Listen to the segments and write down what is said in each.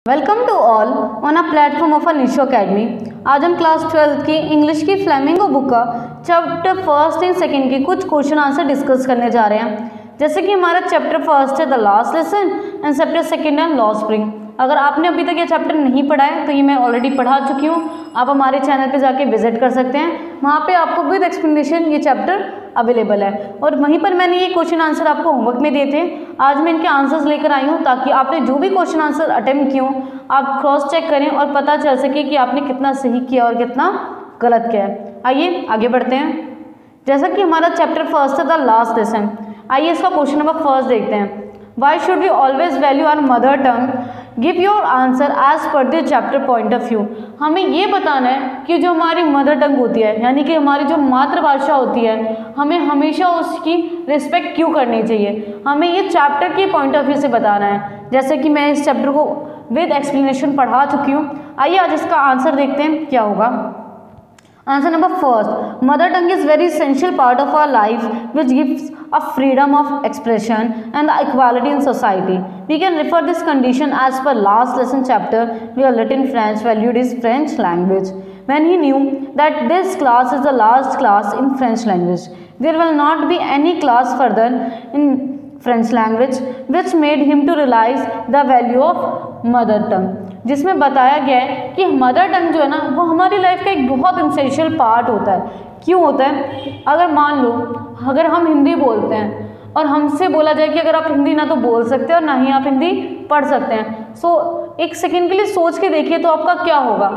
Welcome to all on a platform of Nisho academy. आज हम class 12 की इंग्लिश की फ्लेमिंगो बुक का चैप्टर फर्स्ट एंड सेकंड के कुछ क्वेश्चन आंसर डिस्कस करने जा रहे हैं। जैसे कि हमारा चैप्टर फर्स्ट है the last lesson and chapter second है लॉ स्प्रिंग। अगर आपने अभी तक ये चैप्टर नहीं पढ़ा है तो ये मैं ऑलरेडी पढ़ा चुकी हूँ। आप हमारे चैनल पे जाके विजिट कर सकते हैं, वहाँ पे आपको विद एक्सप्लेनेशन ये चैप्टर अवेलेबल है। और वहीं पर मैंने ये क्वेश्चन आंसर आपको होमवर्क में दिए थे। आज मैं इनके आंसर्स लेकर आई हूँ ताकि आपने जो भी क्वेश्चन आंसर अटेम्प्ट किए हों आप क्रॉस चेक करें और पता चल सके कि आपने कितना सही किया और कितना गलत किया है। आइए आगे बढ़ते हैं। जैसा कि हमारा चैप्टर फर्स्ट है द लास्ट लेसन, आइए इसका क्वेश्चन नंबर फर्स्ट देखते हैं। Why should we always value our mother tongue? Give your answer as per the chapter point of view. हमें ये बताना है कि जो हमारी मदर टंग होती है यानी कि हमारी जो मातृभाषा होती है हमें हमेशा उसकी रिस्पेक्ट क्यों करनी चाहिए, हमें ये चैप्टर के पॉइंट ऑफ व्यू से बताना है। जैसे कि मैं इस चैप्टर को विद एक्सप्लेनेशन पढ़ा चुकी हूँ। आइए आज इसका आंसर देखते हैं क्या होगा। Answer number first, mother tongue is very essential part of our life which gives a freedom of expression and the equality in society. We can refer this condition as per last lesson chapter we are written French valued is French language. When he knew that this class is the last class in French language, there will not be any class further in French language which made him to realize the value of mother tongue. जिसमें बताया गया है कि mother tongue जो है ना वो हमारी लाइफ का एक बहुत इंसेंशियल पार्ट होता है। क्यों होता है? अगर मान लो अगर हम हिंदी बोलते हैं और हमसे बोला जाए कि अगर आप हिंदी ना तो बोल सकते हो और ना ही आप हिंदी पढ़ सकते हैं, सो एक सेकेंड के लिए सोच के देखिए तो आपका क्या होगा?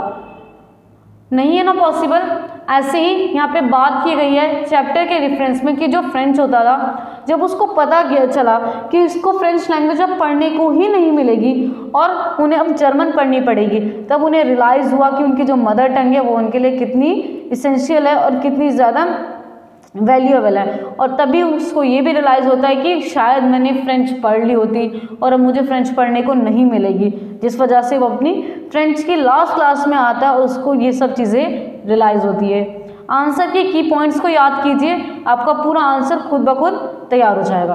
नहीं है ना पॉसिबल। ऐसे ही यहाँ पे बात की गई है चैप्टर के रेफरेंस में कि जो फ्रेंच होता था जब उसको पता चला कि इसको फ्रेंच लैंग्वेज अब पढ़ने को ही नहीं मिलेगी और उन्हें अब जर्मन पढ़नी पड़ेगी, तब उन्हें रियलाइज़ हुआ कि उनकी जो मदर टंग है वो उनके लिए कितनी इसेंशियल है और कितनी ज़्यादा वैल्यूएबल है। और तभी उसको ये भी रियलाइज़ होता है कि शायद मैंने फ्रेंच पढ़ ली होती और अब मुझे फ्रेंच पढ़ने को नहीं मिलेगी, जिस वजह से वो अपनी फ्रेंच की लास्ट क्लास में आता है और उसको ये सब चीज़ें रियलाइज़ होती है। आंसर के की पॉइंट्स को याद कीजिए, आपका पूरा आंसर खुद ब खुद तैयार हो जाएगा।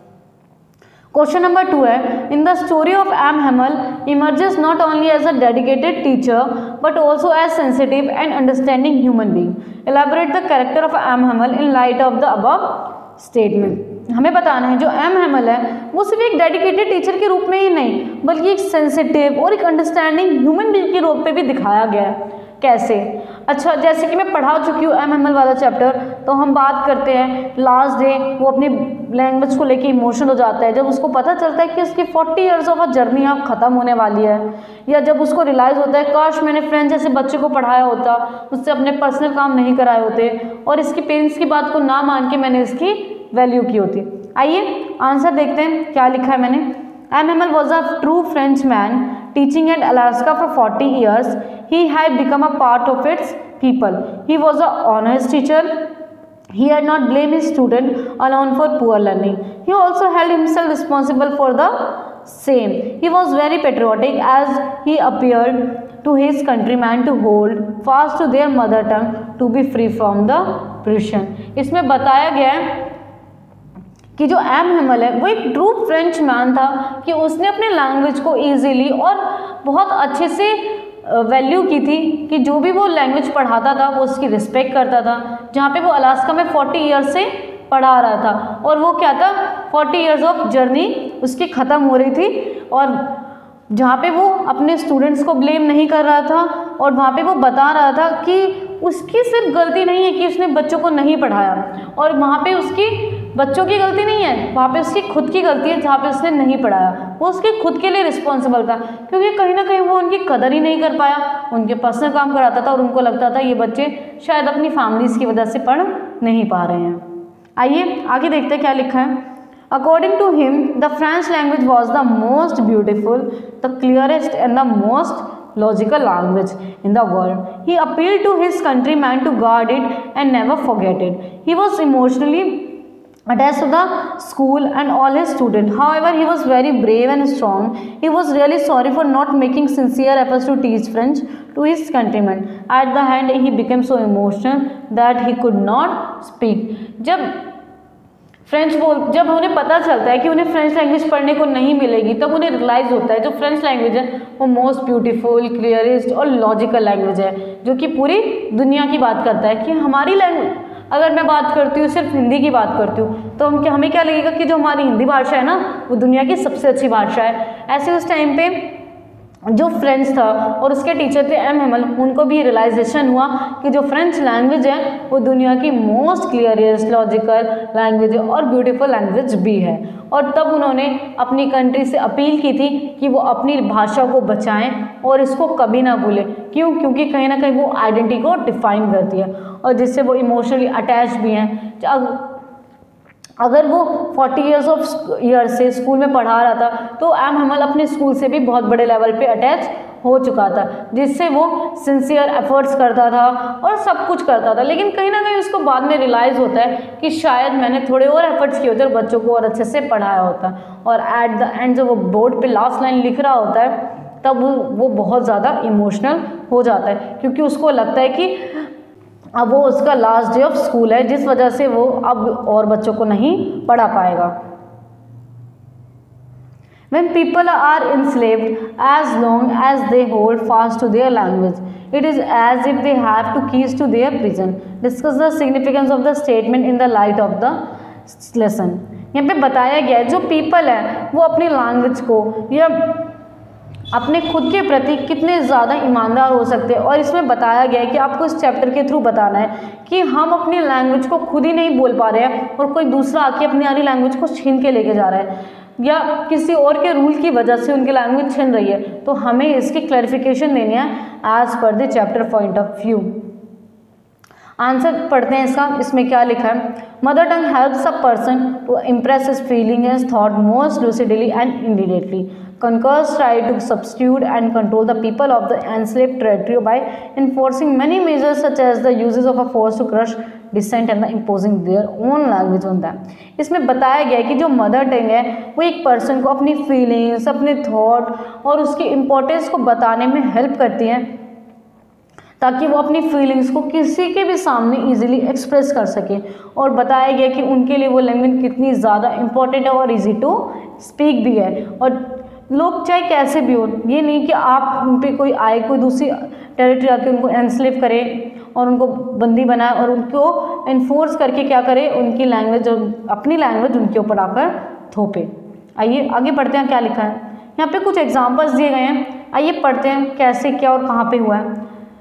क्वेश्चन नंबर 2 है, in the story of M Hamel emerges not only as a dedicated teacher but also as sensitive and understanding human being. Elaborate the character of M Hamel in light of the above statement. हमें बताना है जो M Hemal है वो सिर्फ एक dedicated teacher के रूप में ही नहीं बल्कि एक सेंसिटिव और एक अंडरस्टैंडिंग ह्यूमन बीइंग के रूप में भी दिखाया गया है। कैसे? अच्छा, जैसे कि मैं पढ़ा चुकी हूँ एम हेमल वाला चैप्टर, तो हम बात करते हैं लास्ट डे वो अपनी लैंग्वेज को लेके इमोशनल हो जाता है जब उसको पता चलता है कि उसकी 40 ईयर्स ऑफ जर्नी अब ख़त्म होने वाली है, या जब उसको रियलाइज़ होता है काश मैंने फ्रेंच जैसे बच्चे को पढ़ाया होता, उससे अपने पर्सनल काम नहीं कराए होते और इसके पेरेंट्स की बात को ना मान के मैंने इसकी वैल्यू की होती। आइए आंसर देखते हैं क्या लिखा है मैंने। M Hamel was a true French man teaching at Alaska for 40 years. He had become a part of its people. He was an honest teacher. He had not blamed his student alone for poor learning. He also held himself responsible for the same. He was very patriotic as he appeared to his countrymen to hold fast to their mother tongue to be free from the oppression. इसमें बताया गया है कि जो M Hemal है वो एक true French man था कि उसने अपने लैंग्वेज को इजीली और बहुत अच्छे से वैल्यू की थी कि जो भी वो लैंग्वेज पढ़ाता था वो उसकी रिस्पेक्ट करता था। जहाँ पे वो अलास्का में 40 ईयर्स से पढ़ा रहा था और वो क्या था 40 ईयर्स ऑफ जर्नी उसकी ख़त्म हो रही थी और जहाँ पे वो अपने स्टूडेंट्स को ब्लेम नहीं कर रहा था और वहाँ पे वो बता रहा था कि उसकी सिर्फ गलती नहीं है कि उसने बच्चों को नहीं पढ़ाया और वहाँ पे उसकी बच्चों की गलती नहीं है, वहाँ पे उसकी खुद की गलती है जहाँ पे उसने नहीं पढ़ाया। वो उसके खुद के लिए रिस्पॉन्सिबल था क्योंकि कहीं ना कहीं वो उनकी कदर ही नहीं कर पाया, उनके पर्सनल काम कराता था और उनको लगता था ये बच्चे शायद अपनी फैमिलीज़ की वजह से पढ़ नहीं पा रहे हैं। आइए आगे देखते हैं क्या लिखा है। According to him, the French language was the most beautiful, the clearest and the most logical language in the world. He appealed to his countrymen to guard it and never forget it. He was emotionally attached to the school and all his students. However, he was very brave and strong. He was really sorry for not making sincere efforts to teach French to his countrymen. At the end, he became so emotional that he could not speak. जब French जब उन्हें पता चलता है कि उन्हें French language पढ़ने को नहीं मिलेगी, तब उन्हें रियलाइज़ होता है जो फ्रेंच लैंग्वेज है वो मोस्ट ब्यूटीफुल, क्लियरेस्ट और लॉजिकल लैंग्वेज है, जो कि पूरी दुनिया की बात करता है। कि हमारी लैंग्वेज, अगर मैं बात करती हूँ सिर्फ हिंदी की बात करती हूँ, तो हमें क्या लगेगा कि जो हमारी हिंदी भाषा है ना वो दुनिया की सबसे अच्छी भाषा है। ऐसे उस टाइम पे जो फ्रेंच था और उसके टीचर थे एम हेमल, उनको भी रियलाइजेशन हुआ कि जो फ्रेंच लैंग्वेज है वो दुनिया की मोस्ट क्लियरेस्ट, लॉजिकल लैंग्वेज है और ब्यूटीफुल लैंग्वेज भी है। और तब उन्होंने अपनी कंट्री से अपील की थी कि वो अपनी भाषा को बचाएं और इसको कभी ना भूलें। क्यों? क्योंकि कहीं ना कहीं वो आइडेंटिटी को डिफाइन करती है और जिससे वो इमोशनली अटैच भी हैं। अगर वो 40 ईयर से स्कूल में पढ़ा रहा था, तो एम हेमल अपने स्कूल से भी बहुत बड़े लेवल पे अटैच हो चुका था, जिससे वो सिंसियर एफर्ट्स करता था और सब कुछ करता था। लेकिन कहीं ना कहीं उसको बाद में रियलाइज़ होता है कि शायद मैंने थोड़े और एफर्ट्स किए होते और बच्चों को और अच्छे से पढ़ाया होता। और एट द एंड जब वो बोर्ड पे लास्ट लाइन लिख रहा होता है, तब वो बहुत ज़्यादा इमोशनल हो जाता है, क्योंकि उसको लगता है कि अब वो उसका लास्ट डे ऑफ स्कूल है, जिस वजह से वो अब और बच्चों को नहीं पढ़ा पाएगा। When people are enslaved, as long as they hold fast to their language, it is as if they have to keys to their prison. Discuss the significance of the statement in the light of the lesson. यहाँ पे बताया गया है जो people है वो अपनी language को या अपने खुद के प्रति कितने ज़्यादा ईमानदार हो सकते हैं। और इसमें बताया गया है कि आपको इस चैप्टर के थ्रू बताना है कि हम अपनी लैंग्वेज को खुद ही नहीं बोल पा रहे हैं और कोई दूसरा आके अपनी सारी लैंग्वेज को छीन के लेके जा रहा है, या किसी और के रूल की वजह से उनकी लैंग्वेज छिन रही है। तो हमें इसकी क्लैरिफिकेशन देनी है as per the chapter point of view. Answer पढ़ते हैं इसका। इसमें क्या लिखा है? Mother tongue helps a person to impress his feeling and thought most lucidly and immediately. Conquerors tried to substitute and control the people of the enslaved territory by enforcing many measures such as the uses of a force to crush dissent and the imposing their own language on them. इसमें बताया गया है कि जो mother tongue है वो एक person को अपनी फीलिंग्स, अपने थॉट और उसकी इम्पोर्टेंस को बताने में हेल्प करती हैं, ताकि वो अपनी फीलिंग्स को किसी के भी सामने इजीली एक्सप्रेस कर सके। और बताया गया कि उनके लिए वो लैंग्वेज कितनी ज़्यादा इम्पॉर्टेंट है और इजी टू स्पीक भी है। और लोग चाहे कैसे भी हो, ये नहीं कि आप उन पर कोई आए, कोई दूसरी टेरिटरी आके उनको एनस्लेव करे और उनको बंदी बनाए और उनको इन्फोर्स करके क्या करे, उनकी लैंग्वेज, अपनी लैंग्वेज उनके ऊपर आकर थोपे। आइए आगे पढ़ते हैं क्या लिखा है। यहाँ पे कुछ एग्जांपल्स दिए गए हैं, आइए पढ़ते हैं कैसे, क्या और कहाँ पे हुआ है।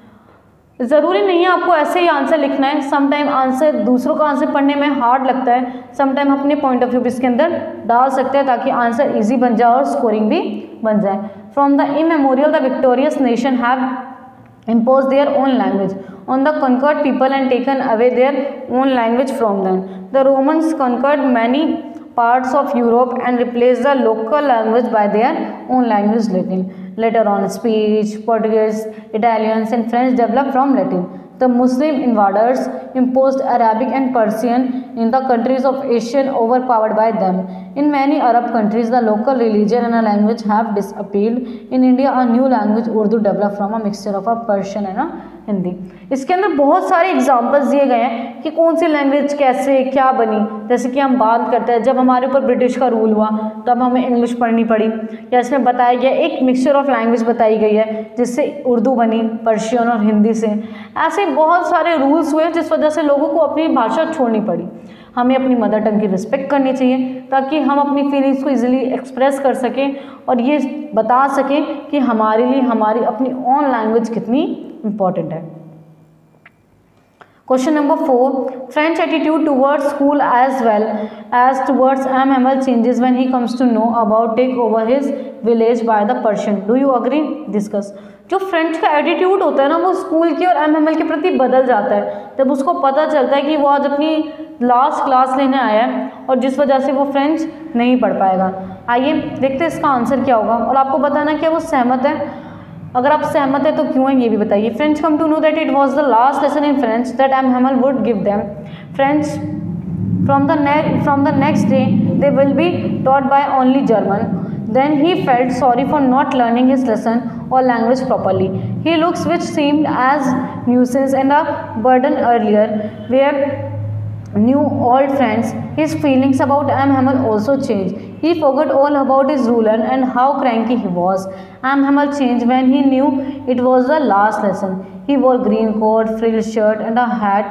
ज़रूरी नहीं है आपको ऐसे ही आंसर लिखना है। समटाइम आंसर दूसरों का आंसर पढ़ने में हार्ड लगता है, समटाइम अपने पॉइंट ऑफ व्यू भी इसके अंदर डाल सकते हैं ताकि आंसर इजी बन जाए और स्कोरिंग भी बन जाए। From the immemorial the victorious nation have imposed their own language on the conquered people and taken away their own language from them. The Romans conquered many parts of Europe and replaced the local language by their own language, Latin. Later on, speech, Portuguese, Italians and French developed from Latin. The Muslim invaders imposed Arabic and Persian in the countries of Asia overpowered by them. In many Arab countries, the local religion and a language have disappeared. In India, a new language Urdu developed from a mixture of a Persian and a Hindi. इसके अंदर बहुत सारे examples दिए गए हैं कि कौन सी language कैसे क्या बनी। जैसे कि हम बात करते हैं जब हमारे ऊपर ब्रिटिश का रूल हुआ तब हमें इंग्लिश पढ़नी पड़ी, या इसमें बताया गया एक मिक्सचर ऑफ लैंग्वेज बताई गई है जिससे उर्दू बनी पर्शियन और हिंदी से। ऐसे बहुत सारे रूल्स हुए जिस वजह से लोगों को अपनी भाषा छोड़नी पड़ी। हमें अपनी मदर टंग की रिस्पेक्ट करनी चाहिए ताकि हम अपनी फीलिंग्स को इजीली एक्सप्रेस कर सकें और ये बता सकें कि हमारे लिए हमारी अपनी ओन लैंग्वेज कितनी इम्पॉर्टेंट है। Question number 4, French attitude towards school as well as towards MML changes when he comes to know about take over his village by the Persian. Do you agree? Discuss. जो French का attitude होता है ना वो school के और MML के प्रति बदल जाता है जब उसको पता चलता है कि वो आज अपनी लास्ट क्लास लेने आया है और जिस वजह से वो फ्रेंच नहीं पढ़ पाएगा। आइए देखते हैं इसका आंसर क्या होगा और आपको बताना क्या वो सहमत है। अगर आप सहमत है तो क्यों है ये भी बताइए। French come to know that it was the last lesson in French that M Hamel would give them. French from the next day they will be taught by only German. Then he felt sorry for not learning his lesson or language properly. He looks which seemed as nuisance and a burden earlier, where new old friends, his feelings about M. Hamel also changed. He forgot all about his ruler and how cranky he was. M. Hamel changed when he knew it was the last lesson. He wore green coat, frilled shirt and a hat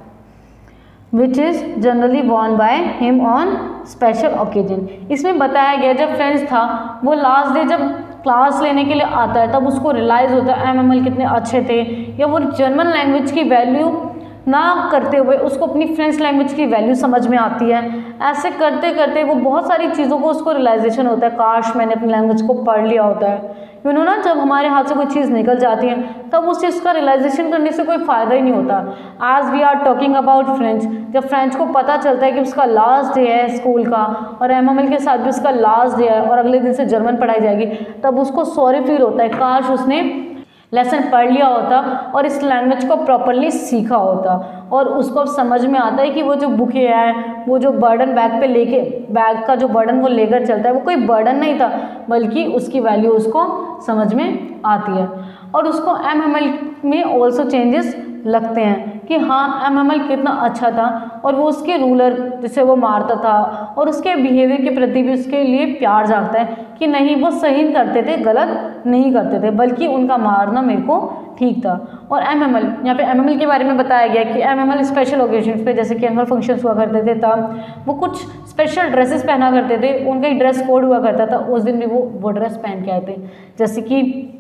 which is generally worn by him on special occasion. इसमें बताया गया जब friends था वो last day जब class लेने के लिए आता है तब उसको रियलाइज़ होता है एम एम एल कितने अच्छे थे, या वो जर्मन लैंग्वेज की वैल्यू ना करते हुए उसको अपनी फ्रेंच लैंग्वेज की वैल्यू समझ में आती है। ऐसे करते करते वो बहुत सारी चीज़ों को उसको रियलाइजेशन होता है, काश मैंने अपनी लैंग्वेज को पढ़ लिया होता है। यू नो ना, जब हमारे हाथ से कोई चीज़ निकल जाती है तब उस चीज़ का रियलाइजेशन करने से कोई फ़ायदा ही नहीं होता। As we are talking about French, जब फ्रेंच को पता चलता है कि उसका लास्ट डे है स्कूल का और एम एम एल के साथ भी उसका लास्ट डे है और अगले दिन से जर्मन पढ़ाई जाएगी, तब उसको सॉरी फील होता है, काश उसने लेसन पढ़ लिया होता और इस लैंग्वेज को प्रॉपरली सीखा होता। और उसको अब समझ में आता है कि वो जो बुके हैं, वो जो बर्डन बैग पे लेके, बैग का जो बर्डन वो लेकर चलता है वो कोई बर्डन नहीं था, बल्कि उसकी वैल्यू उसको समझ में आती है। और उसको एम एम एल में ऑल्सो चेंजेस लगते हैं कि हाँ एम एम एल कितना अच्छा था और वो उसके रूलर जिसे वो मारता था और उसके बिहेवियर के प्रति भी उसके लिए प्यार जागता है कि नहीं वो सही करते थे, गलत नहीं करते थे, बल्कि उनका मारना मेरे को ठीक था। और एम एम एल, यहाँ पे एम एम एल के बारे में बताया गया कि M M L special occasion पे जैसे कि एनुअल फंक्शंस हुआ करते थे तब वो कुछ स्पेशल ड्रेसेस पहना करते थे, उनका एक ड्रेस कोड हुआ करता था, उस दिन भी वो ड्रेस पहन के आए थे, जैसे कि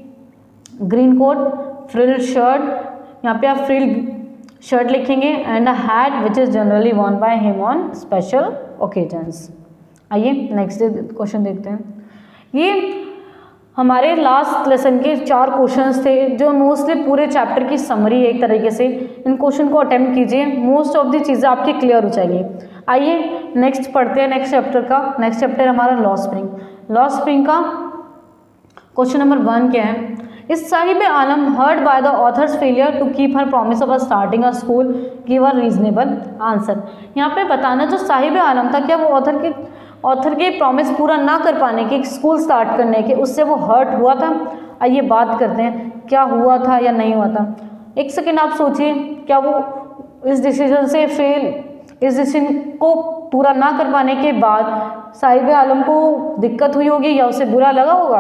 ग्रीन कोट, फ्रिल शर्ट, यहाँ पे आप फ्रिल शर्ट लिखेंगे and a hat which is generally worn by him on special occasions. आइए नेक्स्ट क्वेश्चन देखते हैं। ये हमारे लास्ट लेसन के 4 क्वेश्चंस थे जो मोस्टली पूरे चैप्टर की समरी है एक तरीके से। इन क्वेश्चन को अटेम्प्ट कीजिए, मोस्ट ऑफ दी चीज़ें आपकी क्लियर हो जाएगी। आइए नेक्स्ट पढ़ते हैं नेक्स्ट चैप्टर का। नेक्स्ट चैप्टर हमारा लॉ स्प्रिंग। लॉ स्प्रिंग का क्वेश्चन नंबर 1 क्या है? Is Saheb Alam hurt by the author's failure to keep her promise of starting a school, give a reasonable answer. यहाँ पे बताना जो साहिब आलम था क्या वो ऑथर के प्रॉमिस पूरा ना कर पाने के, स्कूल स्टार्ट करने के, उससे वो हर्ट हुआ था? आइए बात करते हैं क्या हुआ था या नहीं हुआ था। एक सेकेंड आप सोचिए, क्या वो इस डिसीजन से इस डिसीजन को पूरा ना कर पाने के बाद साहिब आलम को दिक्कत हुई होगी या उसे बुरा लगा होगा?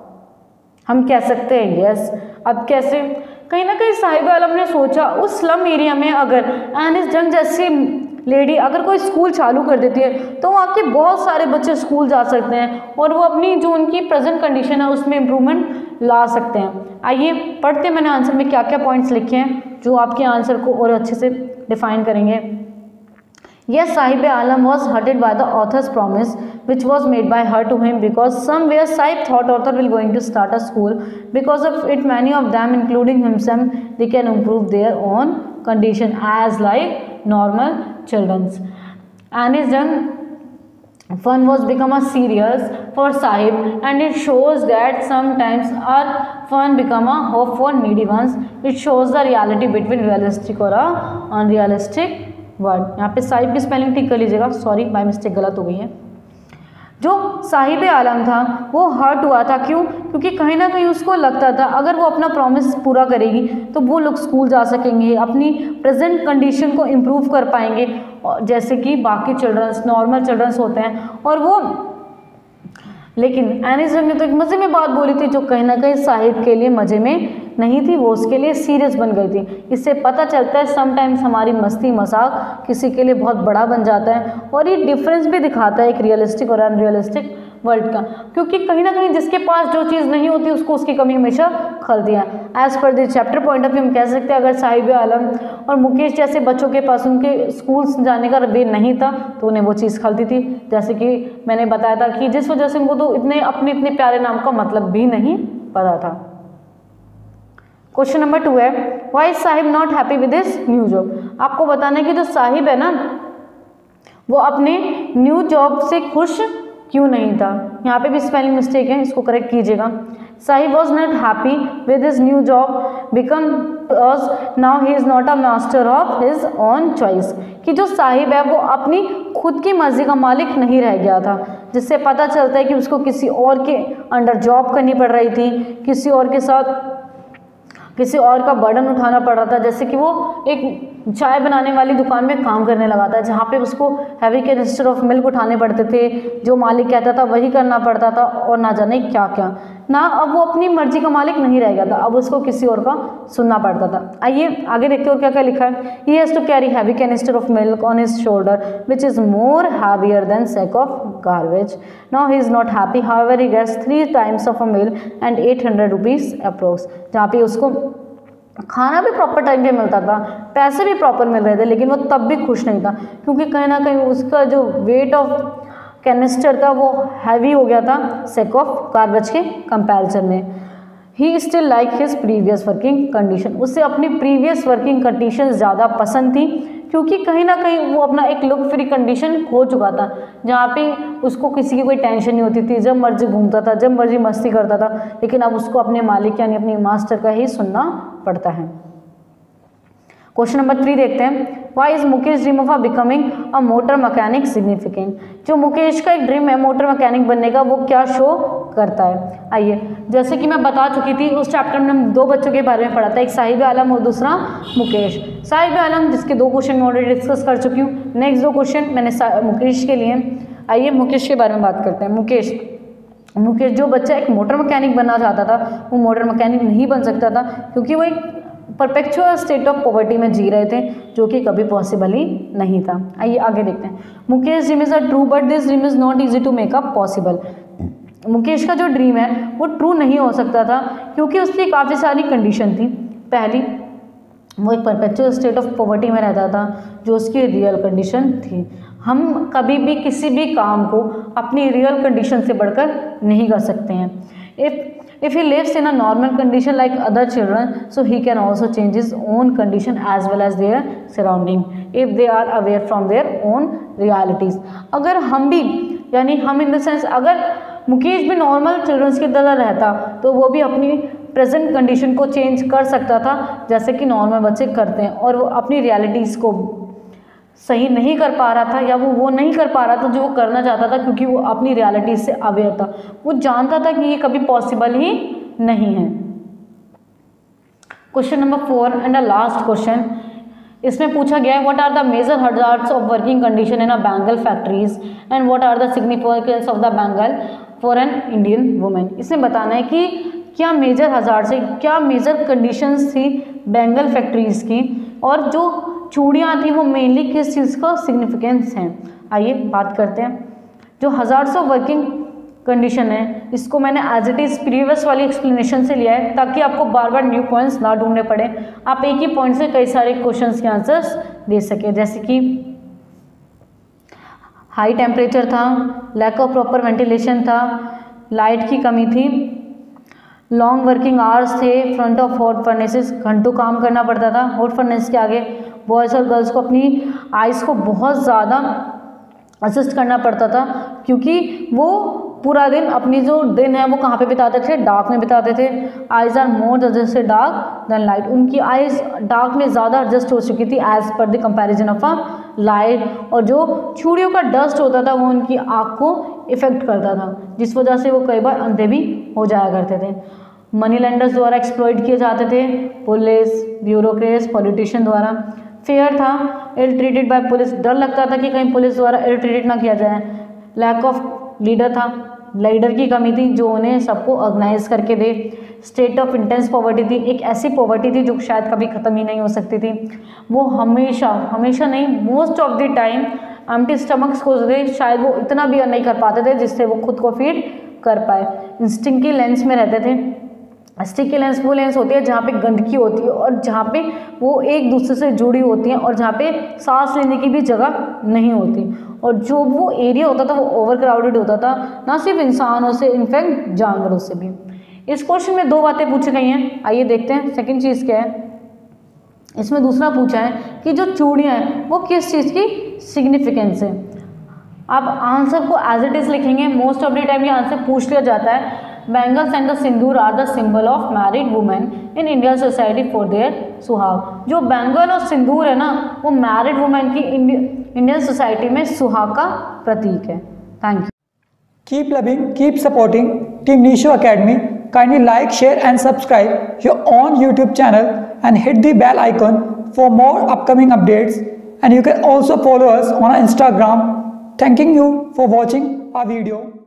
हम कह सकते हैं यस। अब कैसे? कहीं ना कहीं साहिब आलम ने सोचा उस स्लम एरिया में अगर एनिस जंग जैसी लेडी अगर कोई स्कूल चालू कर देती है तो वहाँ के बहुत सारे बच्चे स्कूल जा सकते हैं और वो अपनी जो उनकी प्रेजेंट कंडीशन है उसमें इम्प्रूवमेंट ला सकते हैं। आइए पढ़ते हैं मैंने आंसर में क्या क्या पॉइंट्स लिखे हैं जो आपके आंसर को और अच्छे से डिफाइन करेंगे। Yes, Sahib Alam was hurted by the author's promise which was made by her to him because somewhere Sahib thought author will going to start a school. Because of it, many of them, including himself, they can improve their own condition as like normal children's. And his young fun was become a serious for Sahib, and it shows that sometimes our fun become a hope for needy ones. It shows the reality between realistic or a unrealistic word. यहाँ पे साहिब की spelling ठीक कर लीजिएगा, sorry by mistake गलत हो गई है। जो साहिब आलम था वो हर्ट हुआ था, क्यों? क्योंकि कहीं ना कहीं उसको लगता था अगर वो अपना प्रॉमिस पूरा करेगी तो वो लोग स्कूल जा सकेंगे, अपनी प्रेजेंट कंडीशन को इम्प्रूव कर पाएंगे जैसे कि बाकी चिल्ड्रंस, नॉर्मल चिल्ड्रंस होते हैं। और वो लेकिन एनिस जंग ने तो एक मज़े में बात बोली थी जो कहीं ना कहीं साहिब के लिए मज़े में नहीं थी, वो उसके लिए सीरियस बन गई थी। इससे पता चलता है समटाइम्स हमारी मस्ती मजाक किसी के लिए बहुत बड़ा बन जाता है और ये डिफरेंस भी दिखाता है एक रियलिस्टिक और अनरियलिस्टिक वर्ल्ड का, क्योंकि कहीं ना कहीं जिसके पास जो चीज़ नहीं होती उसको उसकी कमी हमेशा खलती है। As per the chapter point of view हम कह सकते हैं अगर साहिब आलम और मुकेश जैसे बच्चों के पास उनके स्कूल जाने का वे नहीं था तो उन्हें वो चीज़ खलती थी, जैसे कि मैंने बताया था कि जिस वजह से उनको तो इतने प्यारे नाम का मतलब भी नहीं पता था। क्वेश्चन नंबर 2 है why is Saheb not happy with his new job. आपको बताना है कि जो साहिब है ना वो अपने न्यू जॉब से खुश क्यों नहीं था। यहाँ पे भी स्पेलिंग मिस्टेक है, इसको करेक्ट कीजिएगा। Saheb was not happy with his new job because now he is not a master of his own choice. कि जो साहिब है वो अपनी खुद की मर्जी का मालिक नहीं रह गया था, जिससे पता चलता है कि उसको किसी और के अंडर जॉब करनी पड़ रही थी, किसी और के साथ किसी और का बर्डन उठाना पड़ रहा था। जैसे कि वो एक चाय बनाने वाली दुकान में काम करने लगा था, जहाँ पे उसको हैवी कैनिस्टर ऑफ मिल्क उठाने पड़ते थे, जो मालिक कहता था वही करना पड़ता था, और ना जाने क्या क्या ना। अब वो अपनी मर्जी का मालिक नहीं रह गया था, अब उसको किसी और का सुनना पड़ता था। आइए आगे देखते हैं और क्या क्या लिखा है। He has to carry heavy canister of milk on his shoulder which is more heavier than sack of garbage. Now he is not happy, however he gets 3 times of a meal and 800 rupees approx. जहाँ पे उसको खाना भी proper time पे मिलता था, पैसे भी प्रॉपर मिल रहे थे, लेकिन वो तब भी खुश नहीं था, क्योंकि कहीं ना कहीं उसका जो वेट ऑफ कैनिस्टर था वो हैवी हो गया था सैक ऑफ गार्बेज के कंपैरिजन में। He still like his previous working condition, उससे अपनी प्रीवियस वर्किंग कंडीशन ज़्यादा पसंद थी, क्योंकि कहीं ना कहीं वो अपना एक लुक फ्री कंडीशन खो चुका था, जहाँ पे उसको किसी की कोई टेंशन नहीं होती थी, जब मर्जी घूमता था, जब मर्जी मस्ती करता था, लेकिन अब उसको अपने मालिक यानी अपने मास्टर का ही सुनना पड़ता है। क्वेश्चन नंबर 3 देखते हैं। Why is Mukesh dream of becoming a motor mechanic significant. जो मुकेश का एक ड्रीम है मोटर मैकेनिक बनने का, वो क्या शो करता है। आइए, जैसे कि मैं बता चुकी थी, उस चैप्टर में हम 2 बच्चों के बारे में पढ़ा था, एक साहिब आलम और दूसरा मुकेश। साहिब आलम जिसके 2 क्वेश्चन मैं ऑलरेडी डिस्कस कर चुकी हूँ, नेक्स्ट 2 क्वेश्चन मैंने मुकेश के लिए। आइए मुकेश के बारे में बात करते हैं। मुकेश जो बच्चा एक मोटर मैकेनिक बनना चाहता था, वो मोटर मैकेनिक नहीं बन सकता था, क्योंकि वो एक परपेचुअल स्टेट ऑफ पॉवर्टी में जी रहे थे, जो कि कभी पॉसिबल ही नहीं था। आइए आगे देखते हैं। Mukesh dream is a true but this dream is not easy to make up possible. Mukesh का जो ड्रीम है वो ट्रू नहीं हो सकता था, क्योंकि उसकी काफ़ी सारी कंडीशन थी। पहली, वो एक परपेचुअल स्टेट ऑफ पॉवर्टी में रहता था, जो उसकी रियल कंडीशन थी। हम कभी भी किसी भी काम को अपनी रियल कंडीशन से बढ़कर नहीं कर सकते हैं। If he lives in a normal condition like other children, so he can also change his own condition as well as their surrounding if they are aware from their own realities। अगर हम भी यानी हम in the sense अगर मुकेश भी normal children's की तरह रहता, तो वो भी अपनी प्रेजेंट कंडीशन को चेंज कर सकता था, जैसे कि नॉर्मल बच्चे करते हैं, और वो अपनी रियलिटीज़ को सही नहीं कर पा रहा था, या वो नहीं कर पा रहा था जो वो करना चाहता था, क्योंकि वो अपनी रियलिटी से अवेयर था। वो जानता था कि ये कभी पॉसिबल ही नहीं है। Question number 4 and the last question, इसमें पूछा गया है what are the major hazards of working condition in a bangle factories and what are the significance of the bangle for an Indian women. इसमें बताना है कि क्या मेजर हजार्ड्स, क्या मेजर कंडीशंस थी बैंगल फैक्ट्रीज की, और जो चूड़ियाँ थी वो मेनली किस चीज़ का सिग्निफिकेंस हैं। आइए बात करते हैं। जो हजार्ड्स ऑफ वर्किंग कंडीशन है, इसको मैंने एज इट इज़ प्रीवियस वाली एक्सप्लेनेशन से लिया है, ताकि आपको बार बार न्यू पॉइंट्स ना ढूंढने पड़े, आप एक ही पॉइंट से कई सारे क्वेश्चंस के आंसर्स दे सके। जैसे कि हाई टेम्परेचर था, लैक ऑफ प्रॉपर वेंटिलेशन था, लाइट की कमी थी, लॉन्ग वर्किंग आवर्स थे, फ्रंट ऑफ हॉट फर्नेसेस, घंटों काम करना पड़ता था हॉट फर्नेस के आगे। बॉयज़ और गर्ल्स को अपनी आइज़ को बहुत ज़्यादा असिस्ट करना पड़ता था, क्योंकि वो पूरा दिन अपनी जो दिन है वो कहाँ पे बिताते थे, डार्क में बिताते थे। Eyes are more adjusted dark than light, उनकी आइज़ डार्क में ज़्यादा एडजस्ट हो चुकी थी as per the comparison of a light, और जो चूड़ियों का डस्ट होता था वो उनकी आँख को इफेक्ट करता था, जिस वजह से वो कई बार अंधे भी हो जाया करते थे। मनी लेंडर्स द्वारा एक्सप्लॉइट किए जाते थे, पुलिस, ब्यूरोक्रेट्स, पॉलिटिशियन द्वारा। फेयर था, इल ट्रीटेड बाय पुलिस, डर लगता था कि कहीं पुलिस द्वारा इल ट्रीटेड ना किया जाए। लैक ऑफ लीडर था, लीडर की कमी थी जो उन्हें सबको ऑर्गेनाइज करके दे। स्टेट ऑफ इंटेंस पॉवर्टी थी, एक ऐसी पॉवर्टी थी जो शायद कभी ख़त्म ही नहीं हो सकती थी। वो हमेशा नहीं, most of the time empty stomachs खोजते थे, शायद वो इतना भी नहीं कर पाते थे जिससे वो खुद को फीड कर पाए। इंस्टिंक्ट की लेंस में रहते थे। स्टिकी लेंस वो लेंस होती है जहाँ पे गंदगी होती है और जहाँ पे वो एक दूसरे से जुड़ी होती हैं और जहाँ पे सांस लेने की भी जगह नहीं होती, और जो वो एरिया होता था वो ओवर क्राउडेड होता था, ना सिर्फ इंसानों से, इनफैक्ट जानवरों से भी। इस क्वेश्चन में 2 बातें पूछी गई हैं, आइए देखते हैं सेकंड चीज़ क्या है। इसमें दूसरा पूछा है कि जो चूड़ियाँ हैं वो किस चीज़ की सिग्निफिकेंस है। आप आंसर को एज इट इज़ लिखेंगे, मोस्ट ऑफ द टाइम ये आंसर पूछ लिया जाता है। Bangles and the sindoor are the symbol of married women in Indian society for their suhag. जो बैंगल और सिंदूर है ना, वो मैरिड वुमेन की इंडियन सोसाइटी में सुहाग का प्रतीक है। Thank you. Keep loving, keep supporting team Nisho academy. Kindly like, share and subscribe your own YouTube channel and hit the bell icon for more upcoming updates, and you can also follow us on our Instagram. Thanking you for watching our video.